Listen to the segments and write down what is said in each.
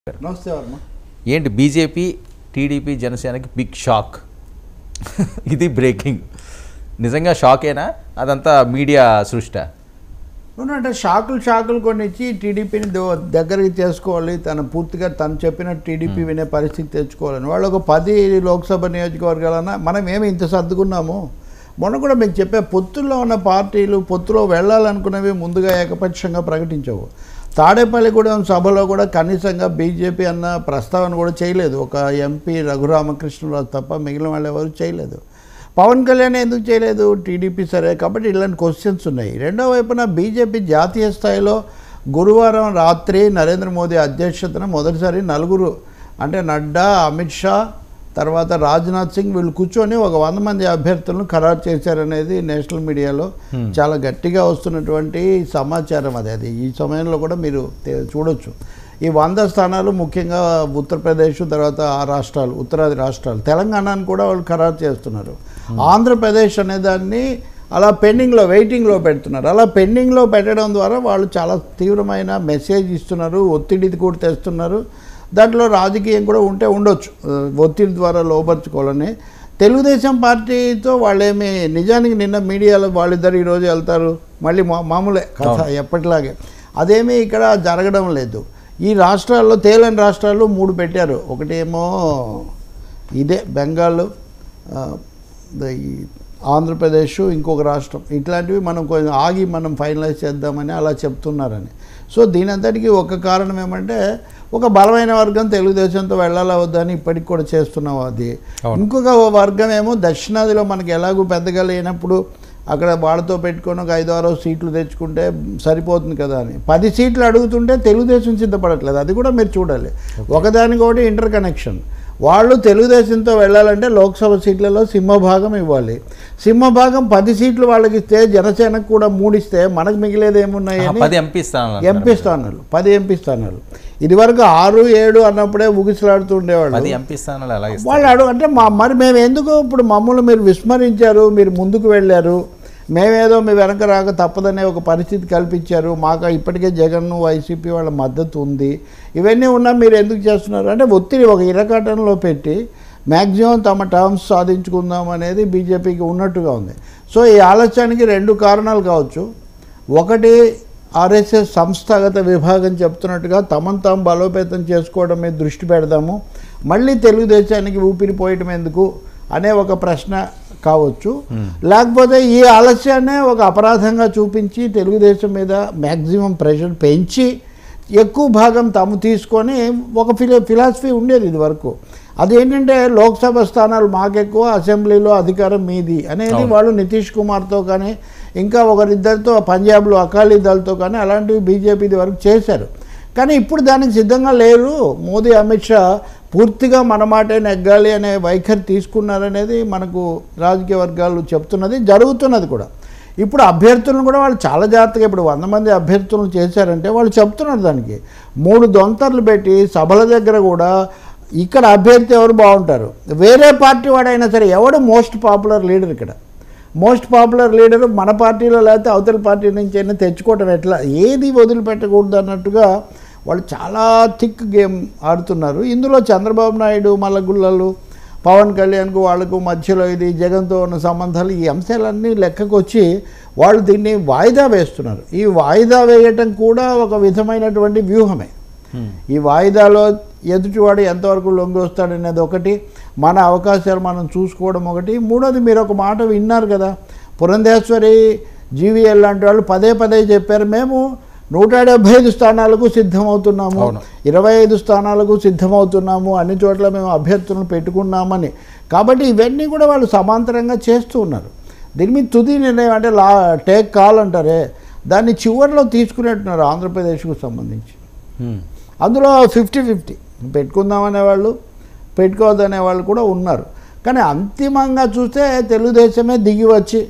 నమస్తే వర్మ. ఏంటి BJP TDP జనసేనకి బిగ్ షాక్. ఇది బ్రేకింగ్. నిజంగా షాకేనా అదంతా మీడియా సృష్టి? అంటే షాకులు కొన్ని ఇచ్చి టీడీపీని దగ్గరికి చేసుకోవాలి, పూర్తిగా తను చెప్పిన టీడీపీ వినే పరిస్థితి తెచ్చుకోవాలని వాళ్ళు ఒక 10 లోక్సభ నియోజకవర్గాలన్నా మనం ఏమి ఇంత సర్దుకున్నాము. మొన్న కూడా మీకు చెప్పే పొత్తుల్లో ఉన్న పార్టీలు పొత్తులో వెళ్ళాలనుకునేవి ముందుగా ఏకపక్షంగా ప్రకటించవు. తాడేపల్లిగూడెం సభలో కూడా కనీసంగా బీజేపీ అన్న ప్రస్తావన కూడా చేయలేదు. ఒక ఎంపీ రఘురామకృష్ణరాజు తప్ప మిగిలిన వాళ్ళు ఎవరు చేయలేదు. పవన్ కళ్యాణ్ ఎందుకు చేయలేదు? టీడీపీ సరే కాబట్టి ఇలాంటి క్వశ్చన్స్ ఉన్నాయి. రెండో వైపున బీజేపీ జాతీయ స్థాయిలో గురువారం రాత్రి నరేంద్ర మోదీ అధ్యక్షతన మొదటిసారి 4 అంటే నడ్డా, అమిత్ షా, తర్వాత రాజ్నాథ్ సింగ్ వీళ్ళు కూర్చొని ఒక 100 మంది అభ్యర్థులను ఖరారు చేశారనేది నేషనల్ మీడియాలో చాలా గట్టిగా వస్తున్నటువంటి సమాచారం. అది ఈ సమయంలో కూడా మీరు చూడొచ్చు. ఈ 100 స్థానాలు ముఖ్యంగా ఉత్తరప్రదేశ్, తర్వాత ఆ రాష్ట్రాలు, ఉత్తరాది రాష్ట్రాలు, తెలంగాణను కూడా వాళ్ళు ఖరారు చేస్తున్నారు. ఆంధ్రప్రదేశ్ అనే దాన్ని అలా పెండింగ్లో వెయిటింగ్లో పెడుతున్నారు. అలా పెండింగ్లో పెట్టడం ద్వారా వాళ్ళు చాలా తీవ్రమైన మెసేజ్ ఇస్తున్నారు, ఒత్తిడి కూడా తెస్తున్నారు. దాంట్లో రాజకీయం కూడా ఉండొచ్చు, ఒత్తిడి ద్వారా లోపరుచుకోవాలని. తెలుగుదేశం పార్టీతో వాళ్ళేమి నిజానికి నిన్న మీడియాలో వాళ్ళిద్దరు ఈరోజు వెళ్తారు, మళ్ళీ మామూలే కథ ఎప్పటిలాగే. అదేమీ ఇక్కడ జరగడం లేదు. ఈ రాష్ట్రాల్లో తేలని రాష్ట్రాలు 3 పెట్టారు. ఒకటేమో ఇదే బెంగాల్, ఆంధ్రప్రదేశ్, ఇంకొక రాష్ట్రం. ఇట్లాంటివి మనం కొంచెం ఆగి మనం ఫైనలైజ్ చేద్దామని అలా చెప్తున్నారని. సో దీనంతటికీ ఒక కారణం ఏమంటే ఒక బలమైన వర్గం తెలుగుదేశంతో వెళ్ళాలా వద్దని ఇప్పటికి కూడా చేస్తున్నాం. అది ఇంకొక వర్గం ఏమో దక్షిణాదిలో మనకి ఎలాగూ పెద్దగా లేనప్పుడు అక్కడ వాళ్ళతో పెట్టుకొని ఒక 5-6 సీట్లు తెచ్చుకుంటే సరిపోతుంది కదా అని 10 సీట్లు అడుగుతుంటే తెలుగుదేశం సిద్ధపడట్లేదు. అది కూడా మీరు చూడాలి. ఒకదానికొకటి ఇంటర్ కనెక్షన్. వాళ్ళు తెలుగుదేశంతో వెళ్ళాలంటే లోక్సభ సీట్లలో సింహభాగం ఇవ్వాలి. సింహభాగం 10 సీట్లు వాళ్ళకి ఇస్తే జనసేనకు కూడా 3 ఇస్తే మనకు మిగిలేదు ఏమున్నాయి? 10 ఎంపీ స్థానాలు. 10 ఎంపీ స్థానాలు. ఇదివరకు 6-7 అన్నప్పుడే ఊగిసలాడుతూ ఉండేవాళ్ళు. వాళ్ళు అంటే మరి మేము ఎందుకు ఇప్పుడు మమ్మల్ని మీరు విస్మరించారు, మీరు ముందుకు వెళ్ళారు, మేమేదో మీ వెనక రాక తప్పదనే ఒక పరిస్థితి కల్పించారు, మాకు ఇప్పటికే జగన్ వైసీపీ వాళ్ళ మద్దతు ఉంది, ఇవన్నీ ఉన్నా మీరు ఎందుకు చేస్తున్నారు అంటే ఒత్తిడి ఒక ఇరకాటంలో పెట్టి మ్యాక్సిమం తమ టర్మ్స్ సాధించుకుందాం అనేది బీజేపీకి ఉన్నట్టుగా ఉంది. సో ఈ ఆలస్యానికి 2 కారణాలు కావచ్చు. ఒకటి ఆర్ఎస్ఎస్ సంస్థాగత విభాగం చెప్తున్నట్టుగా తమను తాము బలోపేతం చేసుకోవడం మీద దృష్టి పెడదాము, మళ్ళీ తెలుగుదేశానికి ఊపిరిపోయటం ఎందుకు అనే ఒక ప్రశ్న కావచ్చు. లేకపోతే ఈ ఆలస్యాన్నే ఒక అపరాధంగా చూపించి తెలుగుదేశం మీద మ్యాక్సిమం ప్రెషర్ పెంచి ఎక్కువ భాగం తాము తీసుకొని ఒక ఫిలాసఫీ ఉండేది ఇది వరకు. అదేంటంటే లోక్సభ స్థానాలు మాకెక్కువ, అసెంబ్లీలో అధికారం మీది అనేది వాళ్ళు నితీష్ కుమార్తో కానీ ఇంకా ఒకరిద్దరితో పంజాబ్లో అకాలీదళ్తో కానీ అలాంటివి బీజేపీ వరకు చేశారు. కానీ ఇప్పుడు దానికి సిద్ధంగా లేరు. మోదీ, అమిత్ షా పూర్తిగా మన మాటే నెగ్గాలి అనే వైఖరి తీసుకున్నారనేది మనకు రాజకీయ వర్గాలు చెప్తున్నది, జరుగుతున్నది కూడా. ఇప్పుడు అభ్యర్థులను కూడా వాళ్ళు చాలా జాగ్రత్తగా ఇప్పుడు 100 మంది అభ్యర్థులను చేశారంటే వాళ్ళు చెప్తున్నారు దానికి 3 దొంతర్లు పెట్టి సభల దగ్గర కూడా ఇక్కడ అభ్యర్థి ఎవరు బాగుంటారు, వేరే పార్టీ వాడైనా సరే ఎవడు మోస్ట్ పాపులర్ లీడర్, ఇక్కడ మోస్ట్ పాపులర్ లీడర్ మన పార్టీలో లేకపోతే అవతల పార్టీ నుంచి అయినా తెచ్చుకోవటం ఎట్లా, ఏది వదిలిపెట్టకూడదు అన్నట్టుగా వాళ్ళు చాలా థిక్ గేమ్ ఆడుతున్నారు. ఇందులో చంద్రబాబు నాయుడు మల్లగుల్లలు, పవన్ కళ్యాణ్కు వాళ్ళకు మధ్యలో ఇది జగన్తో ఉన్న సంబంధాలు, ఈ అంశాలన్నీ లెక్కకు వచ్చి వాళ్ళు దీన్ని వాయిదా వేస్తున్నారు. ఈ వాయిదా వేయటం కూడా ఒక విధమైనటువంటి వ్యూహమే. ఈ వాయిదాలో ఎదుటివాడు ఎంతవరకు లొంగి వస్తాడనేది ఒకటి, మన అవకాశాలు మనం చూసుకోవడం ఒకటి. మూడోది మీరు ఒక మాట విన్నారు కదా, పురంధేశ్వరి, జీవీఎల్ లాంటి వాళ్ళు పదే చెప్పారు, మేము 175 స్థానాలకు సిద్ధమవుతున్నాము, 25 స్థానాలకు సిద్ధమవుతున్నాము, అన్ని చోట్ల మేము అభ్యర్థులను పెట్టుకున్నామని. కాబట్టి ఇవన్నీ కూడా వాళ్ళు సమాంతరంగా చేస్తూ ఉన్నారు. దీని మీద తుది నిర్ణయం అంటే టేక్ కాల్ అంటారే, దాన్ని చివరిలో తీసుకునేట్టున్నారు ఆంధ్రప్రదేశ్కు సంబంధించి. అందులో 50-50 పెట్టుకుందామనే వాళ్ళు, పెట్టుకోవద్దనే వాళ్ళు కూడా ఉన్నారు. కానీ అంతిమంగా చూస్తే తెలుగుదేశమే దిగి వచ్చి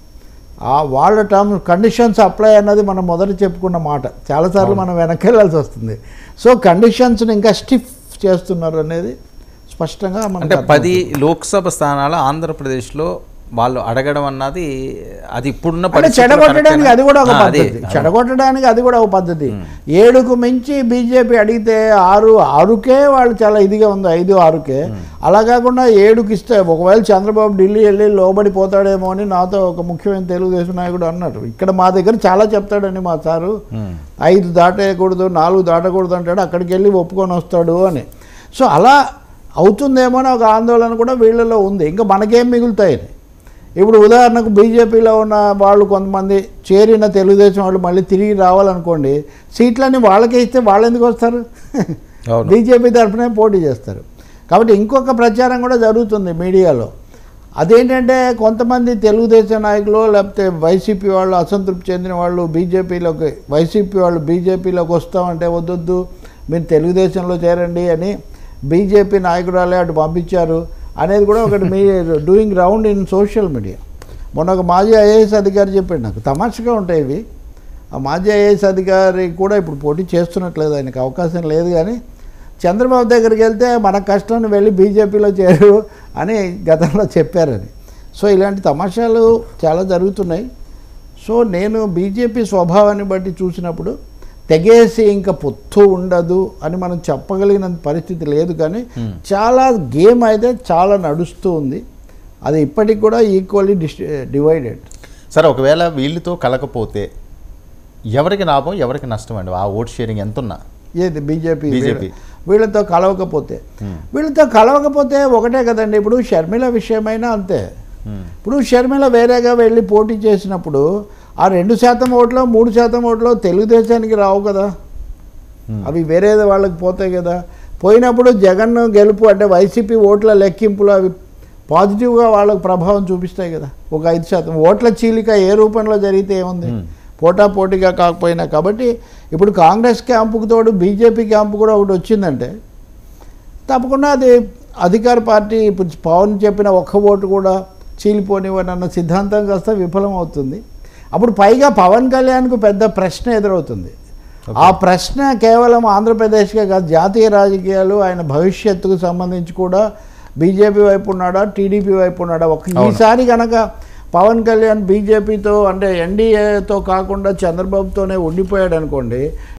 వాళ్ళ టర్మ్ కండిషన్స్ అప్లై అన్నది మనం మొదట చెప్పుకున్న మాట, చాలాసార్లు మనం వెనక్కి వెళ్ళాల్సి వస్తుంది. సో కండిషన్స్ని ఇంకా స్టిఫ్ చేస్తున్నారు అనేది స్పష్టంగా అంటే 10 లోక్సభ స్థానాలు ఆంధ్రప్రదేశ్లో వాళ్ళు అడగడం అన్నది అది ఇప్పుడున్న అంటే చెడగొట్టడానికి అది కూడా ఒక పద్ధతి, చెడగొట్టడానికి అది కూడా ఒక పద్ధతి. 7కు మించి బీజేపీ అడిగితే 6కే వాళ్ళు చాలా ఇదిగా ఉంది, 5-6కే. అలా కాకుండా 7కి ఇస్తే ఒకవేళ చంద్రబాబు ఢిల్లీ వెళ్ళి లోబడిపోతాడేమో అని నాతో ఒక ముఖ్యమైన తెలుగుదేశం నాయకుడు అన్నారు. ఇక్కడ మా దగ్గర చాలా చెప్తాడండి మా సారు, 5 దాటేయకూడదు 4 దాటకూడదు అంటాడు, అక్కడికి వెళ్ళి ఒప్పుకొని వస్తాడు అని. సో అలా అవుతుందేమో అని ఒక ఆందోళన కూడా వీళ్ళలో ఉంది. ఇంకా మనకేం మిగులుతాయి? ఇప్పుడు ఉదాహరణకు బీజేపీలో ఉన్న వాళ్ళు కొంతమంది చేరిన తెలుగుదేశం వాళ్ళు మళ్ళీ తిరిగి రావాలనుకోండి, సీట్లన్నీ వాళ్ళకే ఇస్తే వాళ్ళు ఎందుకు వస్తారు? బీజేపీ తరఫునే పోటీ చేస్తారు. కాబట్టి ఇంకొక ప్రచారం కూడా జరుగుతుంది మీడియాలో. అదేంటంటే కొంతమంది తెలుగుదేశం నాయకులు లేకపోతే వైసీపీ వాళ్ళు అసంతృప్తి చెందిన వాళ్ళు వైసీపీ వాళ్ళు బీజేపీలోకి వస్తామంటే వద్దొద్దు మీరు తెలుగుదేశంలో చేరండి అని బీజేపీ నాయకురాలే అటు పంపించారు అనేది కూడా ఒకటి మీ doing round in social media. మొన్న ఒక మాజీ ఐఏఎస్ అధికారి చెప్పాడు, నాకు తమాషగా ఉంటాయి ఇవి. ఆ మాజీ ఐఏఎస్ అధికారి కూడా ఇప్పుడు పోటీ చేస్తున్నట్లేదు, ఆయనకు అవకాశం లేదు. కానీ చంద్రబాబు దగ్గరికి వెళ్తే మన కష్టాన్ని వెళ్ళి బీజేపీలో చేరు అని గతంలో చెప్పారని. సో ఇలాంటి తమాషాలు చాలా జరుగుతున్నాయి. సో నేను బీజేపీ స్వభావాన్ని బట్టి చూసినప్పుడు తెగేసి ఇంకా పొత్తు ఉండదు అని మనం చెప్పగలిగిన పరిస్థితి లేదు. కానీ చాలా గేమ్ అయితే చాలా నడుస్తూ ఉంది, అది ఇప్పటికి కూడా ఈక్వల్లీ డివైడెడ్. సరే, ఒకవేళ వీళ్ళతో కలకపోతే ఎవరికి లాభం ఎవరికి నష్టం అండి? ఆ ఓట్ షేరింగ్ ఎంత ఉన్నా ఏది బీజేపీ వీళ్ళతో కలవకపోతే ఒకటే కదండి. ఇప్పుడు షర్మిల విషయమైనా అంతే. ఇప్పుడు షర్మిల వేరేగా వెళ్ళి పోటీ చేసినప్పుడు ఆ 2% ఓట్లో 3% ఓట్లో తెలుగుదేశానికి రావు కదా, అవి వేరే వాళ్ళకి పోతాయి కదా. పోయినప్పుడు జగన్ గెలుపు అంటే వైసీపీ ఓట్ల లెక్కింపులు అవి పాజిటివ్గా వాళ్ళకు ప్రభావం చూపిస్తాయి కదా. ఒక 5% ఓట్ల చీలిక ఏ రూపంలో జరిగితే ఏముంది, పోటాపోటీగా కాకపోయినా. కాబట్టి ఇప్పుడు కాంగ్రెస్ క్యాంపుకు తోడు బీజేపీ క్యాంపు కూడా ఒకటి వచ్చిందంటే తప్పకుండా అది అధికార పార్టీ ఇప్పుడు పవన్ చెప్పిన ఒక్క ఓటు కూడా చీలిపోనివ్వని అన్న సిద్ధాంతం కాస్త విఫలం అవుతుంది. అప్పుడు పైగా పవన్ కళ్యాణ్కు పెద్ద ప్రశ్న ఎదురవుతుంది. ఆ ప్రశ్న కేవలం ఆంధ్రప్రదేశ్కే కాదు, జాతీయ రాజకీయాలు ఆయన భవిష్యత్తుకు సంబంధించి కూడా బీజేపీ వైపు ఉన్నాడా టీడీపీ వైపు ఉన్నాడా. ఈసారి కనుక పవన్ కళ్యాణ్ బీజేపీతో అంటే ఎన్డీఏతో కాకుండా చంద్రబాబుతోనే ఉండిపోయాడు అనుకోండి,